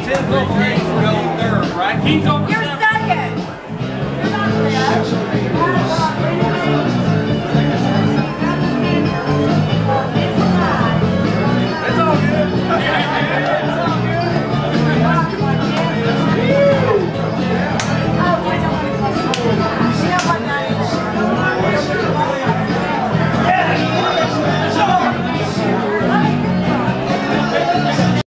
10 foot range to go third, right? Keith over